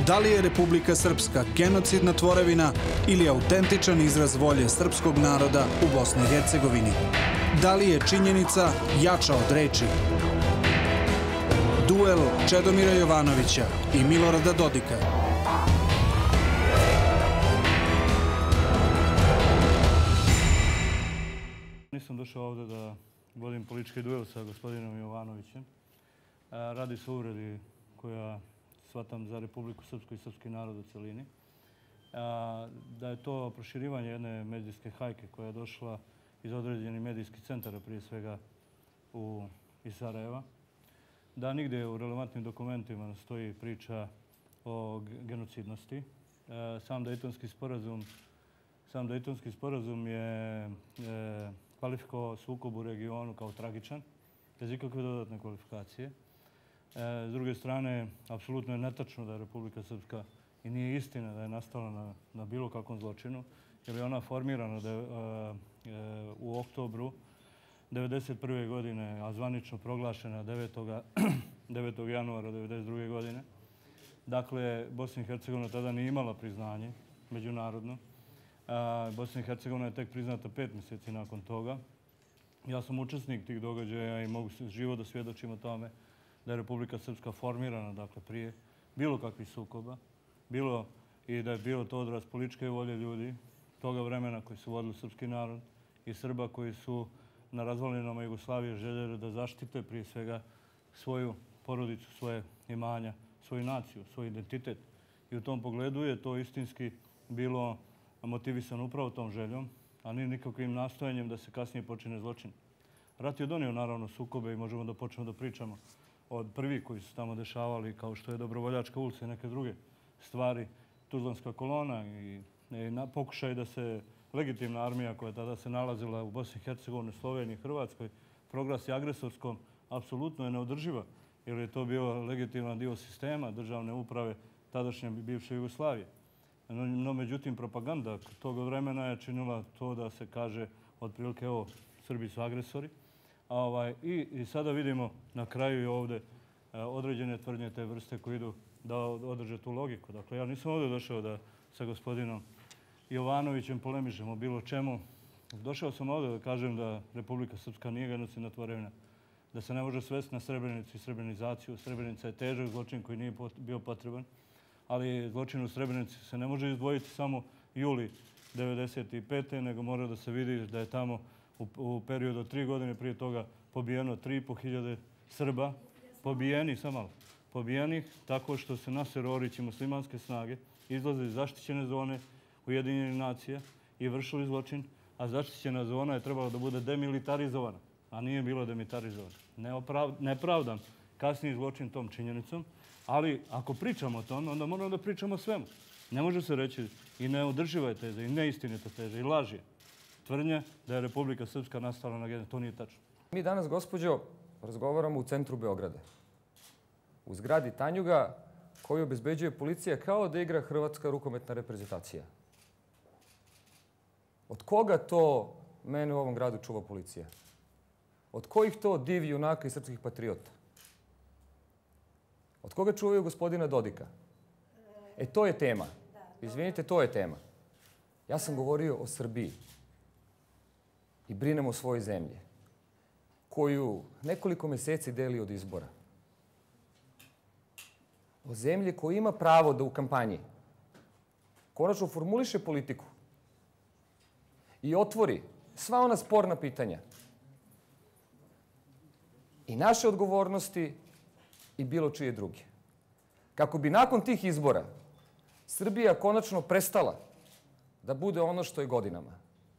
Da li je Republika Srpska genocidna tvorevina ili autentičan izraz volje srpskog naroda u Bosni i Hercegovini? Da li je činjenica jača od reči? Duel Čedomira Jovanovića i Milorada Dodika. Nisam došao ovdje da vodim politički duel sa gospodinom Jovanovićem. Radi se o uvredi koja shvatam za Republiku Srpsku i srpski narod u celini. Da je to proširivanje jedne medijske hajke koja je došla iz određenih medijskih centara, prije svega iz Sarajeva. Da nigdje u relevantnim dokumentima stoji priča o genocidnosti. Sam Dejtonski sporazum je kvalifikovao sukob u regionu kao tragičan, bez ikakve dodatne kvalifikacije. S druge strane, apsolutno je netačno da je Republika Srpska i nije istina da je nastala na bilo kakvom zločinu, jer je ona formirana u oktobru 1991. godine, a zvanično proglašena 9. januara 1992. godine. Dakle, Bosna i Hercegovina tada nije imala priznanje međunarodno. Bosna i Hercegovina je tek priznata 5 mjeseci nakon toga. Ja sam učesnik tih događaja i mogu živo da svjedočim o tome da je Republika Srpska formirana, dakle, prije bilo kakvih sukoba, i da je bilo to odraz političke volje ljudi toga vremena koji su vodili srpski narod i Srba koji su na razvalinama Jugoslavije željeli da zaštite prije svega svoju porodicu, svoje imanja, svoju naciju, svoj identitet. I u tom pogledu je to istinski bilo motivisano upravo tom željom, a nije nikakvim nastojanjem da se kasnije počine zločin. Rat je donio naravno sukobe i možemo da počnemo da pričamo od prvih koji su tamo dešavali, kao što je Dobrovoljačka ulica i neke druge stvari, Tuzlanska kolona i pokušaj da se legitimna armija koja tada se nalazila u Bosni i Hercegovini, Sloveniji i Hrvatskoj proglasi agresorskom, apsolutno je neodrživa, jer je to bio legitiman dio sistema državne uprave tadašnje bivše Jugoslavije. No, međutim, propaganda tog vremena je činila to da se kaže otprilike, evo, Srbi su agresori. I sada vidimo na kraju i ovdje određene tvrdnje te vrste koji idu da održe tu logiku. Dakle, ja nisam ovdje došao da sa gospodinom Jovanovićem polemišem o bilo čemu. Došao sam ovdje da kažem da Republika Srpska nije genocidna tvorevina, da se ne može svesti na Srebrenicu i srebrenizaciju. Srebrenica je težak zločin koji nije bio potreban, ali zločin u Srebrenici se ne može izdvojiti samo juli 1995. nego mora da se vidi da je tamo u periodu od 3 godine prije toga pobijeno 3.500 Srba, pobijenih tako što se Naser Orić i muslimanske snage izlaze iz zaštićene zone Ujedinjenih nacija i vršili zločin, a zaštićena zona je trebala da bude demilitarizovana, a nije bila demilitarizovana. Ne pravdam kasniji zločin tom činjenicom, ali ako pričamo o tome, onda moramo da pričamo o svemu. Ne može se reći i neodrživa je teza, i neistinita teza, i laž je tvrdnja da je Republika Srpska nastala na genocidu. To nije tačno. Mi danas, gospođo, razgovaramo u centru Beograda. U zgradi Tanjuga koju obezbeđuje policija kao da igra hrvatska rukometna reprezentacija. Od koga to mene u ovom gradu čuva policija? Od kojih to div junaka i srpskih patriota? Od koga čuvaju gospodina Dodika? To je tema. Izvinite, to je tema. Ja sam govorio o Srbiji i brinem o svojoj zemlji, koju nekoliko mjeseci deli od izbora. O zemlji koja ima pravo da u kampanji konačno formuliše politiku i otvori sva ona sporna pitanja i naše odgovornosti i bilo čije druge. Kako bi nakon tih izbora Srbija konačno prestala da bude ono što je godinama.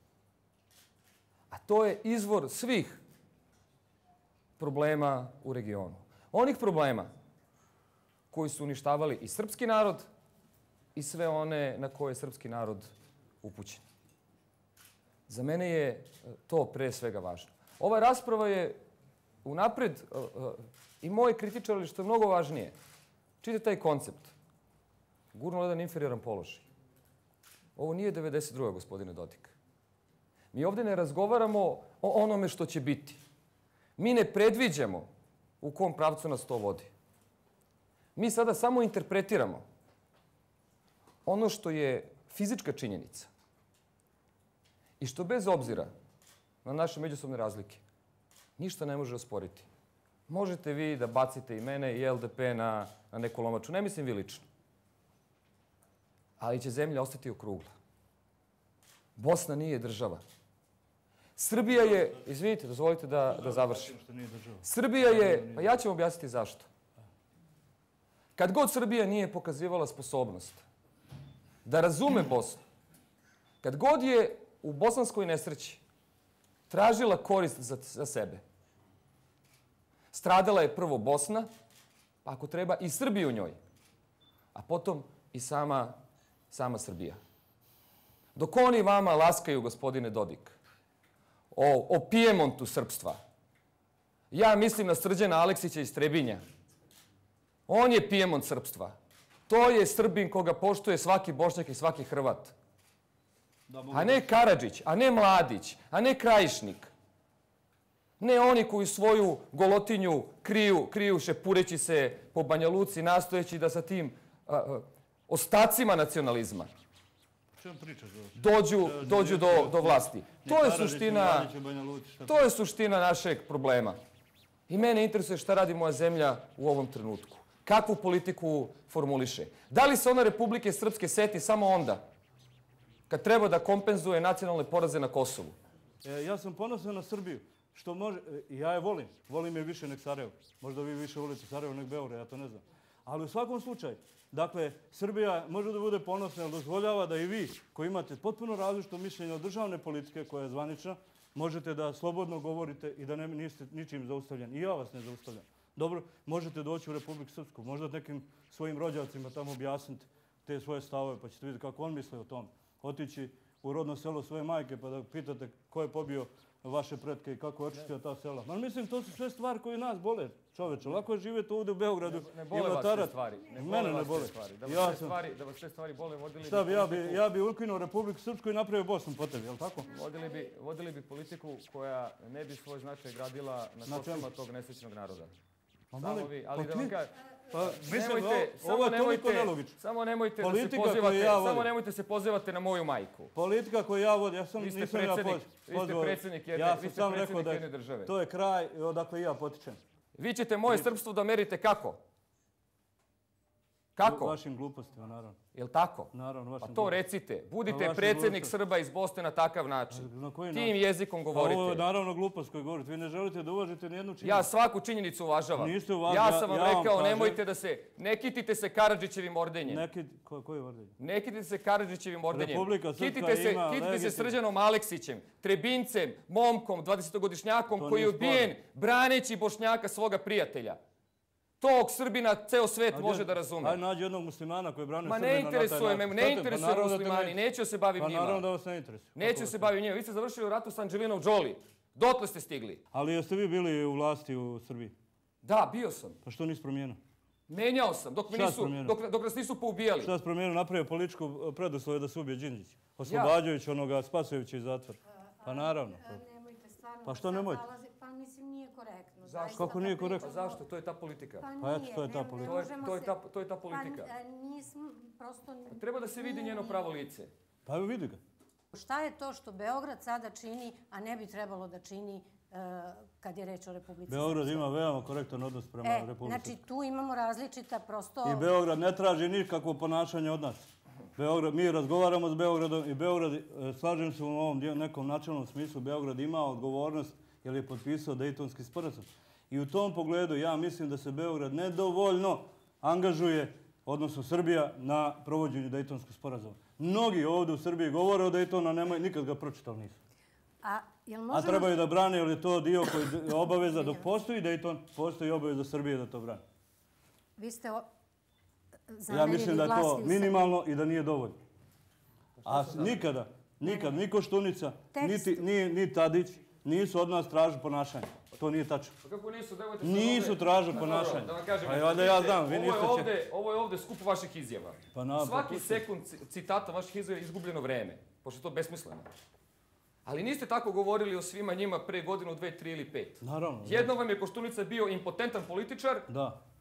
A to je izvor svih problema u regionu. Onih problema koji su uništavali i srpski narod i sve one na koje je srpski narod upućen. Za mene je to pre svega važno. Ova rasprava je unapred i moje kritičari, što je mnogo važnije, čite taj koncept. Gurnula jedan inferioran položaj. Ovo nije 92. gospodine Dodik. Mi ovdje ne razgovaramo o onome što će biti. Mi ne predviđamo u kom pravcu nas to vodi. Mi sada samo interpretiramo ono što je fizička činjenica i što bez obzira na naše međusobne razlike ništa ne može osporiti. Možete vi da bacite i mene i LDP na neku lomaču, ne mislim vi lično. Ali će zemlja ostati okrugla. Bosna nije država. Srbija je, izvinite, dozvolite da završim. Srbija je, pa ja ću vam objasniti zašto. Kad god Srbija nije pokazivala sposobnost da razume Bosnu, kad god je u bosanskoj nesreći tražila korist za sebe, stradala je prvo Bosna, pa ako treba i Srbija u njoj, a potom i sama Srbija. Dok oni vama laskaju, gospodine Dodik, o Pijemontu srpstva, ja mislim na Srđana Aleksića iz Trebinja. On je Pijemont srpstva. To je Srbin koga poštuje svaki Bošnjak i svaki Hrvat. A ne Karadžić, a ne Mladić, a ne Krajišnik. Ne oni koji svoju golotinju kriju šepureći se po Banja Luci, nastojeći da sa tim ostacima nacionalizma dođu do vlasti. To je suština našeg problema. I mene interesuje šta radi moja zemlja u ovom trenutku. Kakvu politiku formuliše. Da li se ona Republike Srpske seti samo onda kad treba da kompenzuje nacionalne poraze na Kosovu? Ja sam ponosan na Srbiju. Što može, ja je volim. Volim je više nek Sarajevo. Možda vi više volite Sarajevo nek Beograd, ja to ne znam. Ali u svakom slučaju, dakle, Srbija može da bude ponosna, ali dozvoljava da i vi, koji imate potpuno različito mišljenje od državne politike koja je zvanična, možete da slobodno govorite i da niste ničim zaustavljeni. I ja vas ne zaustavljam. Dobro, možete doći u Republiku Srpsku, možda nekim svojim rođacima tamo objasniti te svoje stavove, pa ćete vidjeti kako on misli o tom. Otići u rodno selo svoje majke pa da pitate ko je pobio vaše pretke i kako je očistio ta sela. Ma mislim, to su sve stvari koje nas bole, čoveče. Lako je živjeti ovdje u Beogradu. Ne bole vas te stvari. Mene ne bole. Da vas te stvari bole, vodili bi... Šta bi, ja bi ukinuo Republiku Srpsku i napravio Bosnu po tebi, je li tako? Vodili bi politiku koja ne bi svoj značaj gradila na koštima tog nesrećnog naroda. Samo vi, ali da vam kažem... Ovo je toliko nelogično. Samo nemojte se pozivati na moju majku. Politika koju ja vodim, vi ste predsjednik jedne države. To je kraj odakle ja potičem. Vi ćete moje srpstvo da merite kako? Kako? Vašim glupostima, naravno. Jel' tako? Naravno, vašim pa to recite. Budite predsjednik Srba iz Bosne na takav način. Tim jezikom govorite. Ovo je naravno glupost koju govorite. Vi ne želite da uvažite nijednu činjenicu. Ja svaku činjenicu uvažavam. Niste uvažili. Ja sam vam rekao, nemojte da se... Ne kitite se Karadžićevim ordenjem. Koji ordenjem? Ne kitite se Karadžićevim ordenjem. Republika Srpska ima... Kitite se Srđanom Aleksićem, Trebincem, momkom, 20-godišnjakom koji je ubijen braneći Bošnjaka svoga prijatelja. Tog Srbina ceo svet može da razume. Ajde nađi jednog muslimana koji brane Srbina na taj način. Ne interesuje muslimani, neću se bavim njima. Naravno da vas ne interesuje. Neću se bavim njima. Vi ste završili u ratu s Anđelinom Jolie. Dotle ste stigli. Ali jeste vi bili u vlasti u Srbiji? Da, bio sam. Pa što nisi promijenio? Menjao sam, dok nas nisu poubijali. Šta si promijenio? Napravio političku preduslove da se ubije Đinđić. Oslobađajući onoga, spasujući iz zatvora. Pa naravno. Pa što nemojte? Mislim, nije korektno. Zašto? Kako nije korektno? Zašto? To je ta politika. Pa eto, to je ta politika. To je ta politika. Nismo, prosto... Treba da se vidi njeno pravo lice. Pa evo vidi ga. Šta je to što Beograd sada čini, a ne bi trebalo da čini kad je reč o Republici Srpskoj? Beograd ima veoma korektan odnos prema Republici Srpskoj. Znači, tu imamo različita prosto... I Beograd ne traži nikakvo ponašanje od nas. Mi razgovaramo s Beogradom i Beograd, slažem se u ovom nekom načelnom smislu, Beograd ima odgovornost jer je potpisao Dejtonski sporazum. I u tom pogledu ja mislim da se Beograd nedovoljno angažuje, odnosno Srbija, na provođenju Dejtonskog sporazuma. Mnogi ovdje u Srbiji govore o Dejtonu, a nikad ga pročitali nisu. A trebaju da brane, jer je to dio koji je obaveza. Dok postoji Dejton, postoji obaveza Srbije da to brane. Vi ste ja mislim da je to minimalno i da nije dovoljno. A nikad, ni Koštunica, ni Tadić, nisu od nas tražili ponašanje. To nije tačno. Kako nisu? Nisu tražili ponašanje. Da vam kažem, ja znam, ovo je ovdje skup vaših izjava. Svaki sekund citata vaših izjava je izgubljeno vreme, pošto je to besmisleno. Ali niste tako govorili o svima njima pre godinu, 2, 3 ili 5. Naravno. Jednom vam je Koštunica bio impotentan političar,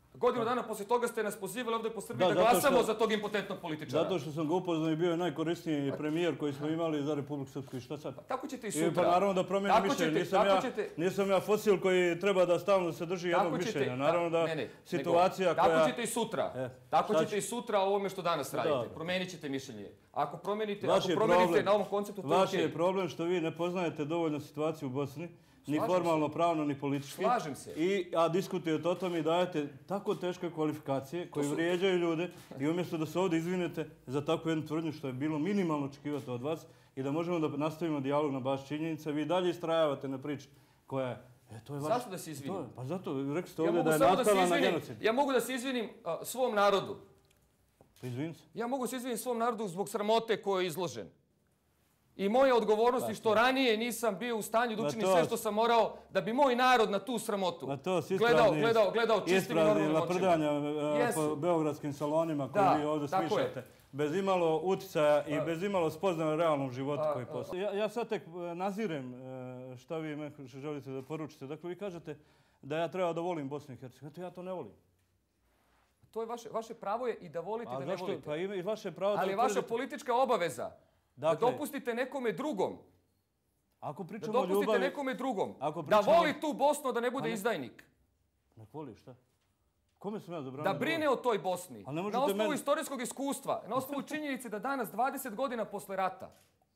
Godinu dana posle toga ste nas pozivali ovde po Srbiji da glasamo za tog impotentnog političara. Zato što sam ga upoznao i bio je najkorisniji premijer koji smo imali za Republiku Srpsku. I šta sad? Tako ćete i sutra. Pa naravno da promijenim mišljenje. Nisam ja fosil koji treba da stalno se drži jednog mišljenja. Naravno da situacija koja... Tako ćete i sutra. Tako ćete i sutra o ovome što danas radite. Promenit ćete mišljenje. Ako promenite na ovom konceptu... Vaš je problem što vi ne poznajete dovoljno situaciju u Bosni. Ni formalno, pravno, ni politički. Slažem se. A diskutujete o tome i dajete tako teške kvalifikacije koji vrijeđaju ljude i umjesto da se ovdje izvinete za takvu jednu tvrdnju što je bilo minimalno očekivati od vas i da možemo da nastavimo dijalog na baš činjenica, vi dalje istrajavate na priči koja je... Zašto da se izvinim? Pa zato, rekli ste ovdje da je nastala na genocid. Ja mogu da se izvinim svom narodu. Pa izvinim se. Ja mogu da se izvinim svom narodu zbog sramote koje je izložen. I moja odgovornost je što ranije nisam bio u stanju da učinim sve što sam morao da bi moj narod na tu sramotu gledao čistim i normalnim očima. Laprdanja po beogradskim salonima koje vi ovdje smišljate. Bez imalo uticaja i bez imalo spoznaja o realnom životu koji postoji. Ja sad tek nazirem šta vi me želite da poručite. Dakle, vi kažete da ja treba da volim Bosnu i Hercegovinu. Ja to ne volim. To je vaše pravo je i da volite i da ne volite. Pa i vaše pravo da... Ali je vaša politička obaveza da dopustite nekome drugom. Ako pričamo o ljubavi... Da dopustite nekome drugom. Da voli tu Bosnu, da ne bude izdajnik. Nek voli, šta? Kome sam ja zabranio? Da brine o toj Bosni. Na osnovu istorijskog iskustva, na osnovu činjenice da danas, 20 godina posle rata,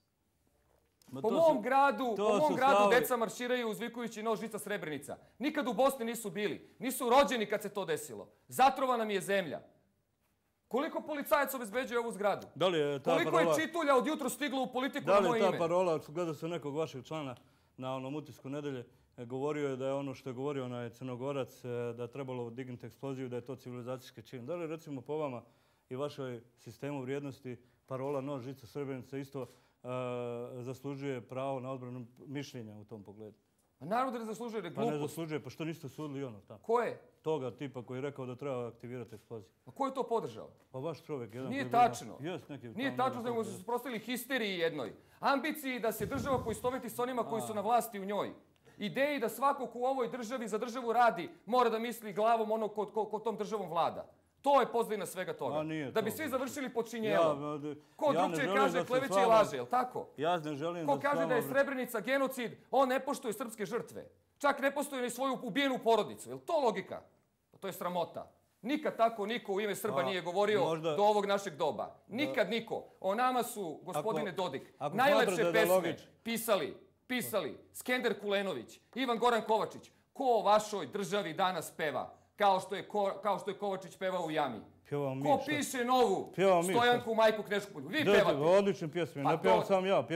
po mom gradu deca marširaju uzvikujući nož žica Srebrenica. Nikad u Bosni nisu bili. Nisu rođeni kad se to desilo. Zatrovana mi je zemlja. Koliko policajac obezbeđuje ovu zgradu? Koliko je čitulja od jutro stiglo u politiku na moje ime? Da li je ta parola, gledao sam nekog vašeg člana na onom utisku nedelje, govorio je da je ono što je govorio onaj Crnogorac, da je trebalo dignuti eksploziju, da je to civilizacijski čin. Da li recimo po vama i vašoj sistemu vrijednosti parola nož žica Srebrenica isto zaslužuje pravo na odbranu mišljenja u tom pogledu? Narod ne zaslužuje, jer je glupost. Pa ne zaslužuje, pa što niste sudili ono tamo? Ko je? Toga tipa koji je rekao da treba aktivirati eksploziju. A ko je to podržao? Pa vaš čovjek. Nije tačno. Nije tačno, nego su se suprotstavili histeriji jednoj. Ambiciji da se država poistoveti s onima koji su na vlasti u njoj. Ideji da svako ko u ovoj državi za državu radi mora da misli glavom onog ko tom državom vlada. To je pozadina svega toga. Da bi svi završili pod šinjelom. Ko drugčije kaže kleveće i laže, jel tako? Ja ne želim da... Ko kaže da je Srebrenica genocid, on ne poštuje srpske žrtve. Čak ne poštuje ni svoju ubijenu porodicu. Jel to logika? To je sramota. Nikad tako niko u ime Srba nije govorio do ovog našeg doba. Nikad niko. O nama su, gospodine Dodik, najlepše pesme pisali Skender Kulenović, Ivan Goran Kovačić. Ko o vašoj državi danas peva? Kao što je Kovačić pevao u Jami. Ko piše novu Stojanku Majku Kneškopolju? Vi pevate. Odlične pjesme, ne pevam sam ja.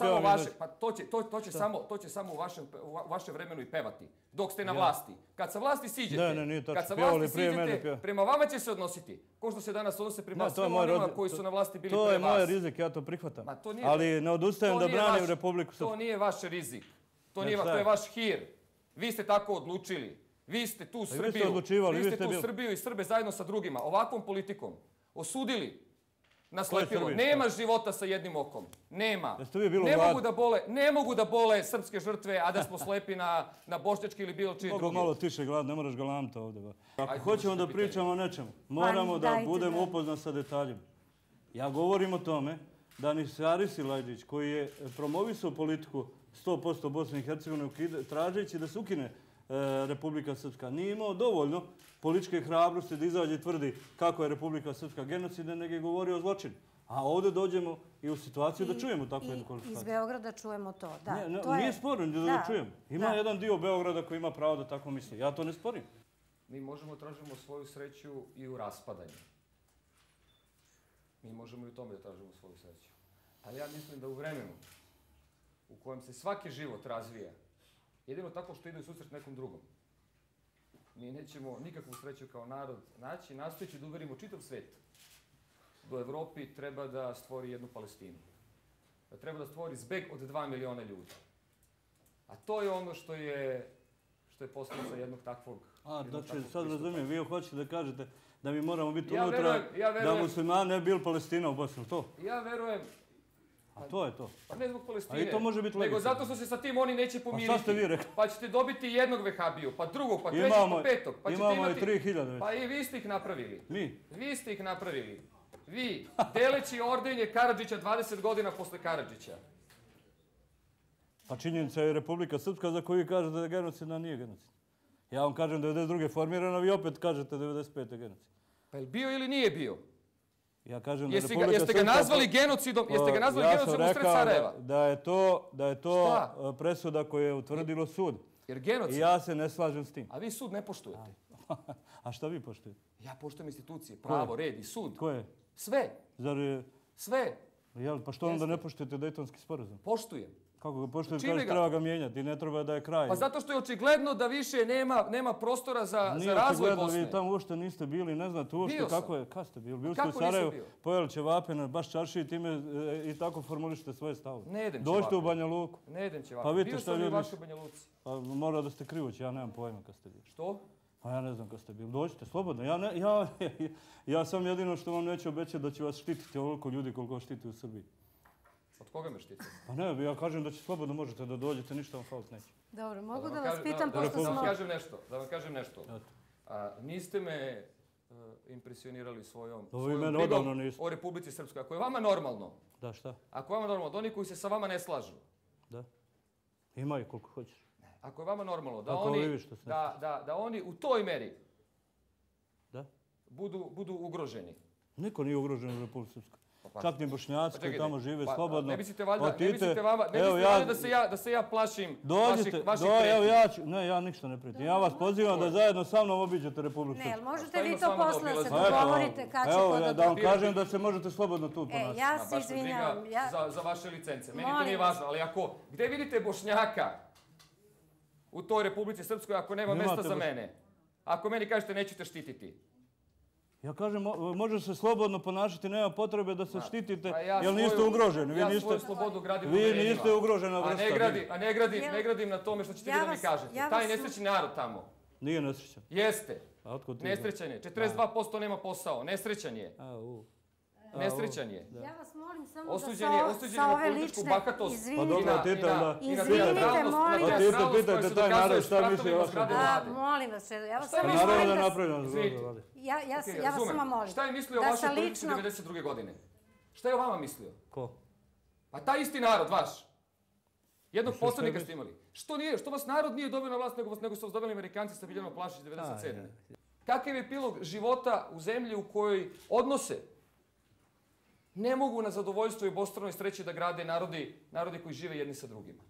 To će samo u vašem vremenu i pevati. Dok ste na vlasti. Kad sa vlasti siđete, prema vama će se odnositi. Ko što se danas odnose prema svima onima koji su na vlasti bili pre vas. To je moj rizik, ja to prihvatam. Ali ne odustajem da branim Republiku Srpsku. To nije vaš rizik. To je vaš hir. Vi ste tako odlučili. Vi ste tu Srbiju i Srbe zajedno sa drugima, ovakvom politikom, osudili na slepilo. Nema života sa jednim okom. Nema. Ne mogu da bole srpske žrtve, a da smo slepi na bošnjački ili bilo čije druge. Mogu malo tiše glad, ne moraš galamiti ovdje. Ako hoćemo da pričamo o nečemu, moramo da budemo upoznati sa detaljima. Ja govorim o tome da ni Haris Silajdžić, koji je promovisao politiku 100% Bosne i Hercegovine, tražeći da se ukine Republika Srpska, nije imao dovoljno političke hrabrosti da izađe i tvrdi kako je Republika Srpska genocidna, nego je govorio o zločinu. A ovdje dođemo i u situaciju da čujemo takvu jednu kvalifikaciju. Iz Beograda čujemo to. Nije sporno da čujemo. Ima jedan dio Beograda koji ima pravo da tako misli. Ja to ne sporim. Mi možemo tražimo svoju sreću i u raspadanju. Mi možemo i u tome da tražimo svoju sreću. Ali ja mislim da u vremenu u kojem se svaki život razvija, jedino tako što ide u susret nekom drugom. Mi nećemo nikakvu sreću kao narod naći, nastojeći da uverimo čitav svet. Do Evropi treba da stvori jednu Palestinu. Da treba da stvori zbeg od 2 miliona ljudi. A to je ono što je posljedica jednog takvog... Znači, sad razumijem, vi hoćete da kažete da mi moramo biti unutra, da muslimani ne bi bili Palestina u Bosni, to? Ja verujem A to je to. Pa ne zbog Palestine. A i to može biti legitimno. Nego zato što se sa tim oni neće pomiriti. Pa šta ste vi rekli? Pa ćete dobiti jednog vehabiju, pa drugog, pa trećeg, pa petog. Pa ćete imamo imati... i 3000 već. Pa i vi ste ih napravili. Mi? Vi ste ih napravili. Vi, deleći ordenje Karadžića 20 godina posle Karadžića. Pa činjenica je Republika Srpska za koju kažete da je genocidna, nije genocidna. Ja vam kažem 92. formirana, vi opet kažete 95. genocid. Pa je li bio ili nije bio? Ja kažem da je Republika Srpska... Jeste ga nazvali genocidom? Jeste ga nazvali genocidom u sred Sarajeva? Da je to presuda koju je utvrdilo sud. Jer genocid... I ja se ne slažem s tim. A vi sud ne poštujete. A šta vi poštujete? Ja poštujem institucije, pravo, red i sud. Koje? Sve. Zar je... Sve. Pa što onda ne poštujete Dejtonski sporazum? Poštujem. Kako ga poštujete? Kaže treba ga mijenjati, ne treba da je kraj. Pa zato što je očigledno da više nema prostora za razvoj Bosne. Vi tamo uopšte niste bili, ne znate uopšte kako je. Kad ste bili? Bili ste u Sarajevu, pojeli ćevape na baš čarši i tako formulišete svoje stavove. Ne jedem ćevape. Dođite u Banja Luku. Ne jedem ćevape. Bio sam i u vašoj Banja Luci. Pa mora da ste krivući, ja nemam pojma kad ste bili. Što? Pa ja ne znam kad ste bili. Dođite, slobodno. Ja sam jedino što vam neću obećati da ću vas štititi ovoliko ljudi koliko štiti u Srbiji. Od koga me štiti? Pa ne, ja kažem da će slobodno možete da dođete, ništa vam falit neće. Dobro, mogu da vas pitam, pošto smo... Da vam kažem nešto. Niste me impresionirali svojom brigom o Republici Srpskoj. Ako je vama normalno... Da, šta? Ako je vama normalno, da oni koji se sa vama ne slažu... Da. Ima i koliko hoćeš. Ako je vama normalno da oni u toj meri budu ugroženi. Niko nije ugrožen u Republici Srpskoj. Čak ni Bošnjaci koji tamo žive slobodno. Ne mislite valjda da se ja plašim vaših pretnji? Ne, ja ništa ne prijetim. Ja vas pozivam da zajedno sa mnom obiđete Republiku Srpsku. Ne, možete vi to posle se dogovorite kad će ko da... Da vam kažem da se možete slobodno tu ponašati. Ja se izvinjam. Za vaše licence. Meni to nije važno, ali ako... Gde vidite Bošnjaka u toj Republici Srpskoj ako nema mesta za mene? Ako meni kažete nećete štititi. Ja kažem, može se slobodno ponašati, nema potrebe da se štitite, jer niste ugroženi. Ja svoju slobodu gradim vi niste ugrožena vrsta. A ne gradim na tome što ćete vi da mi kažete. Taj nesrećni narod tamo. Nije nesrećan. Jeste. Nesrećan je. 42% nema posao. Nesrećan je. Nesrećan je. Ja vas molim samo da sa ove lične... Pa dobro, izvinite, molim vas. Pitajte taj narod šta misli o vašem. Molim vas, ja vas samo molim da... Ja vas samo molim. Šta je mislio o vašoj politici 1992. godine? Šta je o vama mislio? Ko? Pa taj isti narod, vaš. Jednog poslanika ste imali. Što vas narod nije dobio na vlast, nego su vas dobili Amerikanci sa Biljanom Plašić 1997. Kakav je epilog života u zemlji u kojoj odnose ne mogu na zadovoljstvo i obostranoj sreći da grade narodi koji žive jedni sa drugima?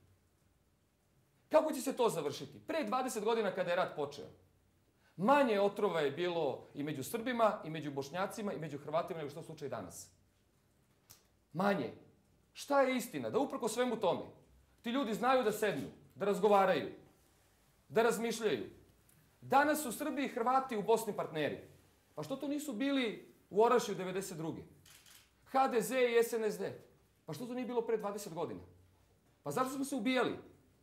Kako će se to završiti? Pre 20 godina kada je rat počeo, manje otrova je bilo i među Srbima, i među Bošnjacima, i među Hrvatima nego što je slučaj danas. Manje. Šta je istina? Da uprko svemu tome, ti ljudi znaju da sednu, da razgovaraju, da razmišljaju. Danas su Srbi i Hrvati u Bosni partneri. Pa što to nisu bili u Orašju 1992. HDZ i SNSD. Pa što to nije bilo pre 20 godina? Pa zašto smo se ubijali?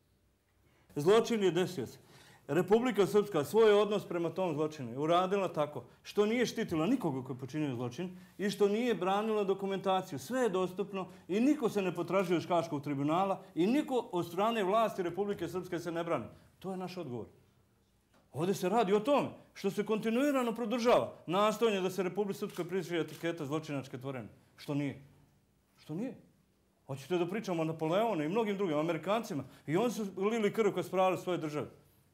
Zločin je desio se. Republika Srpska svoj odnos prema tom zločinu je uradila tako što nije štitila nikoga koji je počinio zločin i što nije branila dokumentaciju. Sve je dostupno i niko se ne potražuje iz Haškog tribunala i niko od strane vlasti Republike Srpske se ne brani. To je naš odgovor. Ovdje se radi o tome što se kontinuirano produžava nastojanje da se Republike Srpskoj prišije etiketa zločinačke tvorene. Što nije? Što nije? Hoćete da pričamo o Napoleonu i mnogim drugim Amerikancima i oni su lili krv kad spravili svoje države.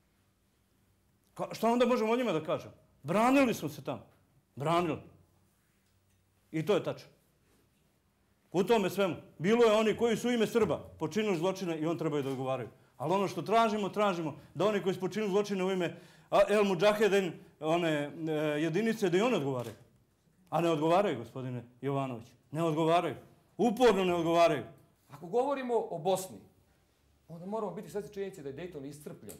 Šta onda možemo o njima da kažemo? Branili smo se tamo. Branili. I to je tačno. U tome svemu. Bilo je oni koji su u ime Srba počinili zločine i on trebaju da odgovaraju. Ali ono što tražimo da oni koji su počinili zločine u ime El Mudžahedin, one jedinice, da i oni odgovaraju. A ne odgovaraju, gospodine Jovanović. Ne odgovaraju. Uporno ne odgovaraju. Ako govorimo o Bosni, onda moramo biti svjesni činjenice da je Dejton iscrpljen.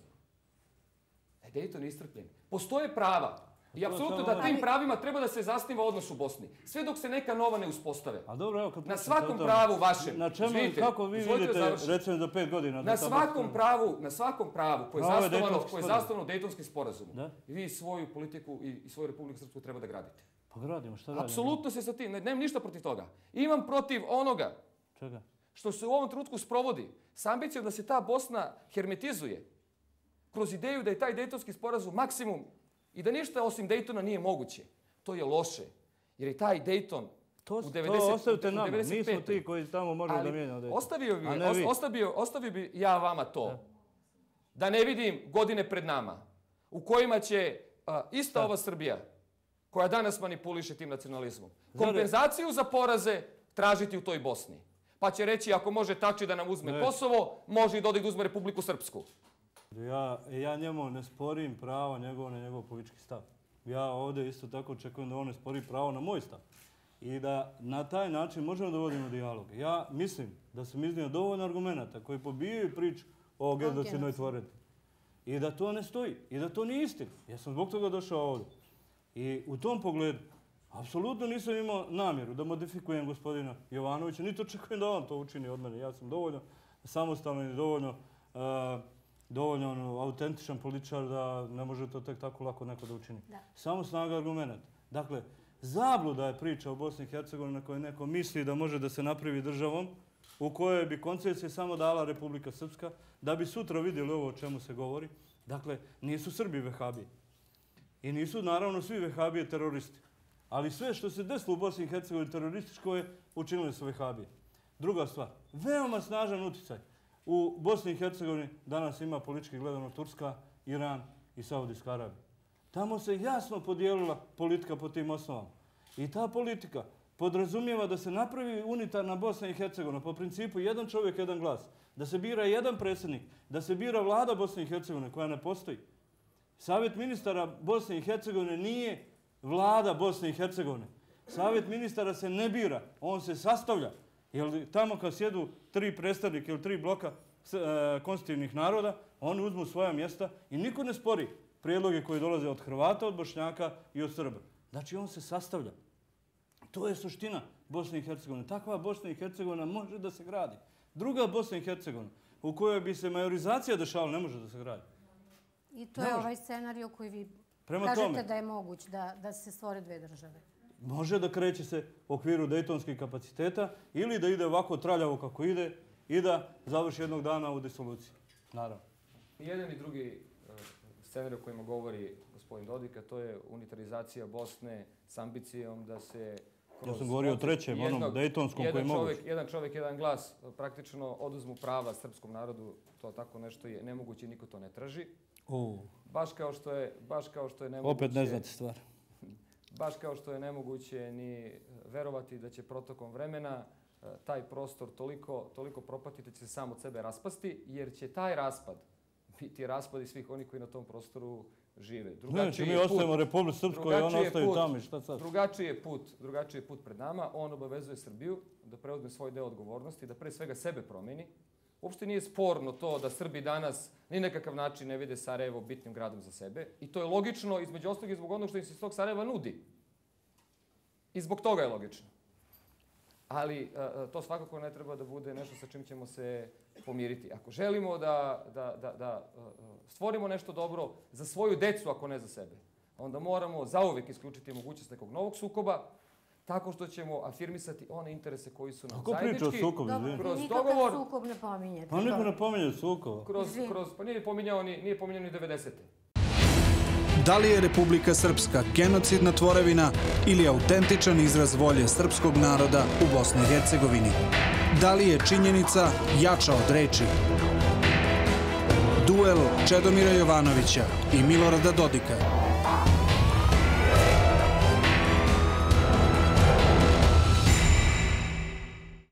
Postoje prava. I apsolutno da tim pravima treba da se zasniva odnos u Bosni. Sve dok se neka nova ne uspostave. Na svakom pravu vašem. Na čemu, kako vi vidite, recimo za 5 godina? Na svakom pravu koje je zasnovano Dejtonskim sporazumom. Vi svoju politiku i svoju Republiku Srpsku treba da gradite. Pa gradimo, šta radimo? Apsolutno se sa tim, nemam ništa protiv toga. Imam protiv onoga. Čega? što se u ovom trenutku sprovodi s ambicijom da se ta Bosna hermetizuje kroz ideju da je taj Dejtonski sporazum maksimum i da ništa osim Dejtona nije moguće. To je loše, jer je taj Dejton To ostavite nama, mi smo ti koji tamo možemo da mijenjamo Dejton. Ostavio bi ja vama to, da ne vidim godine pred nama u kojima će ista ova Srbija, koja danas manipuliše tim nacionalizmom, kompenzaciju za poraze tražiti u toj Bosni. Pa će reći, ako može Tači da nam uzme Kosovo, može i da uzme Republiku Srpsku. Ja njemu ne sporim pravo njegovo na njegov politički stav. Ja ovdje isto tako očekujem da on ne spori pravo na moj stav. I da na taj način možemo da vodimo dijalog. Ja mislim da sam iznio dovoljno argumenta koji pobijaju priču o genocidnoj tvorevini. I da to ne stoji. I da to nije istina. Ja sam zbog toga došao ovdje. I u tom pogledu apsolutno nisam imao namjeru da modifikujem gospodina Jovanovića, niti očekujem da on to učini od mene. Ja sam dovoljno samostalan i dovoljno autentičan političar da ne može to tek tako lako neko da učini. Samo snaga argumenta. Dakle, zabluda je priča o Bosni i Hercegovini na kojoj neko misli da može da se napravi državom u kojoj bi koncesije samo dala Republika Srpska, da bi sutra vidjeli ovo o čemu se govori. Dakle, nisu Srbi vehabije. I nisu, naravno, svi vehabije teroristi. Ali sve što se desilo u Bosni i Hercegovini terorističko je učinili su vehabije. Druga stvar, veoma snažan uticaj. U Bosni i Hercegovini danas ima politički gledano Turska, Iran i Saudijska Arabija. Tamo se jasno podijelila politika po tim osnovama. I ta politika podrazumijeva da se napravi unitarna Bosna i Hercegovina po principu jedan čovjek, jedan glas. Da se bira jedan predsjednik, da se bira vlada Bosne i Hercegovine koja ne postoji. Savjet ministara Bosne i Hercegovine nije vlada Bosne i Hercegovine. Savjet ministara se ne bira, on se sastavlja. Jer tamo kad sjedu 3 predstavnika ili 3 bloka konstitutivnih naroda, oni uzmu svoja mjesta i niko ne spori prijedloge koji dolaze od Hrvata, od Bošnjaka i od Srba. Znači on se sastavlja. To je suština Bosne i Hercegovine. Takva Bosna i Hercegovina može da se gradi. Druga Bosna i Hercegovina u kojoj bi se majorizacija dešavala ne može da se gradi. I to je ovaj scenarij koji vi kažete da je moguć, da se stvore dve države. Može da kreće se u okviru dejtonskih kapaciteta ili da ide ovako traljavo kako ide i da završi jednog dana u disoluciji. Naravno. Jedan i drugi scenarij o kojima govori gospodin Dodik, a to je unitarizacija Bosne s ambicijom da se... Ja sam govorio o trećem, onom dejtonskom koji je moguć. Jedan čovjek, jedan glas, praktično oduzmu prava srpskom narodu, to tako nešto je nemoguće, niko to ne traži. Baš kao što je nemoguće... Opet ne znate stvar. Baš kao što je nemoguće ni verovati da će protokom vremena taj prostor toliko propatiti da će se sam od sebe raspasti, jer će taj raspad biti raspad i svih onih koji na tom prostoru žive. Znači, mi ostajemo Republiku Srpsku i on ostaju tamo i šta sad? Drugačiji je put pred nama. On obavezuje Srbiju da preuzme svoj deo odgovornosti, da pre svega sebe promeni. Uopšte nije sporno to da Srbi danas ni nekakav način ne vide Sarajevo bitnim gradom za sebe. I to je logično, između ostalog i zbog onog što im se iz tog Sarajeva nudi. I zbog toga je logično. Ali to svakako ne treba da bude nešto sa čim ćemo se pomiriti. Ako želimo da stvorimo nešto dobro za svoju decu, ako ne za sebe, onda moramo zauvek isključiti mogućnost nekog novog sukoba, tako što ćemo afirmisati one interese koji su nam zajednički. Kako priča o sukobu? Dobro, nikakav sukob ne pominjete. Pa niko ne pominje sukoba. Pa nije pominjao ni 90. Da li je Republika Srpska genocidna tvorevina ili autentičan izraz volje srpskog naroda u Bosni i Hercegovini? Da li je činjenica jača od reči? Duel Čedomira Jovanovića i Milorada Dodika.